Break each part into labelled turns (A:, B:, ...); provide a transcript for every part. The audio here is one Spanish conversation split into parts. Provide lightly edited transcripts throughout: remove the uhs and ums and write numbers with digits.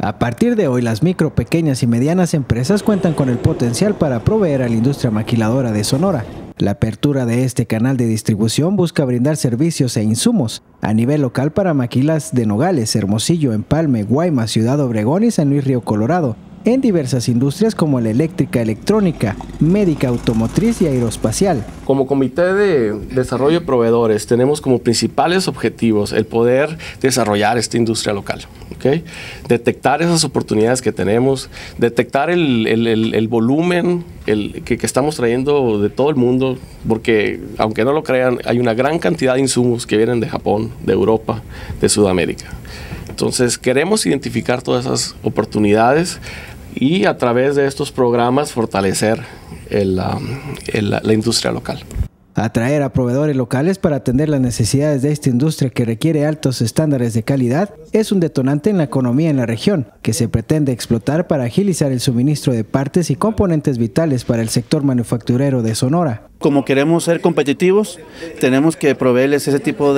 A: A partir de hoy, las micro, pequeñas y medianas empresas cuentan con el potencial para proveer a la industria maquiladora de Sonora. La apertura de este canal de distribución busca brindar servicios e insumos a nivel local para maquilas de Nogales, Hermosillo, Empalme, Guaymas, Ciudad Obregón y San Luis Río Colorado, en diversas industrias como la eléctrica, electrónica, médica, automotriz y aeroespacial.
B: Como Comité de Desarrollo de Proveedores tenemos como principales objetivos el poder desarrollar esta industria local, ¿okay? Detectar esas oportunidades que tenemos, detectar el volumen que estamos trayendo de todo el mundo, porque aunque no lo crean, hay una gran cantidad de insumos que vienen de Japón, de Europa, de Sudamérica. Entonces queremos identificar todas esas oportunidades y a través de estos programas fortalecer la industria local.
A: Atraer a proveedores locales para atender las necesidades de esta industria que requiere altos estándares de calidad es un detonante en la economía en la región, que se pretende explotar para agilizar el suministro de partes y componentes vitales para el sector manufacturero de Sonora.
C: Como queremos ser competitivos, tenemos que proveerles ese tipo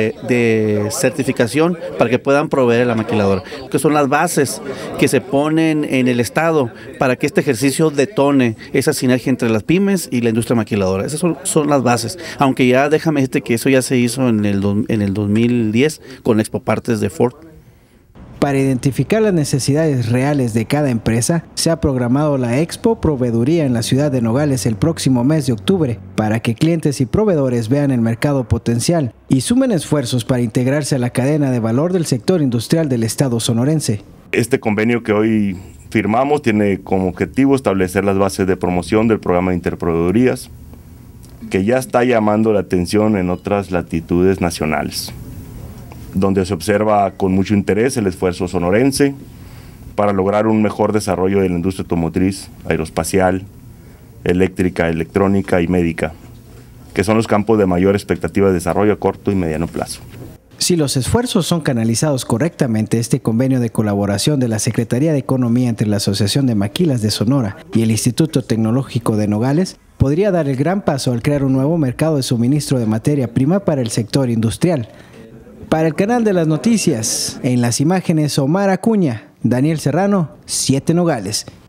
C: de certificación para que puedan proveer a la maquiladora, que son las bases que se ponen en el Estado para que este ejercicio detone esa sinergia entre las pymes y la industria maquiladora. Esas son las bases, aunque ya déjame decirte que eso ya se hizo en el 2010 con Expo Partes de Ford.
A: Para identificar las necesidades reales de cada empresa, se ha programado la Expo Proveeduría en la ciudad de Nogales el próximo mes de octubre, para que clientes y proveedores vean el mercado potencial y sumen esfuerzos para integrarse a la cadena de valor del sector industrial del estado sonorense.
D: Este convenio que hoy firmamos tiene como objetivo establecer las bases de promoción del programa de interproveedurías, que ya está llamando la atención en otras latitudes nacionales, donde se observa con mucho interés el esfuerzo sonorense para lograr un mejor desarrollo de la industria automotriz, aeroespacial, eléctrica, electrónica y médica, que son los campos de mayor expectativa de desarrollo a corto y mediano plazo.
A: Si los esfuerzos son canalizados correctamente, este convenio de colaboración de la Secretaría de Economía entre la Asociación de Maquilas de Sonora y el Instituto Tecnológico de Nogales podría dar el gran paso al crear un nuevo mercado de suministro de materia prima para el sector industrial. Para el canal de las noticias, en las imágenes Omar Acuña, Daniel Serrano, 7 Nogales.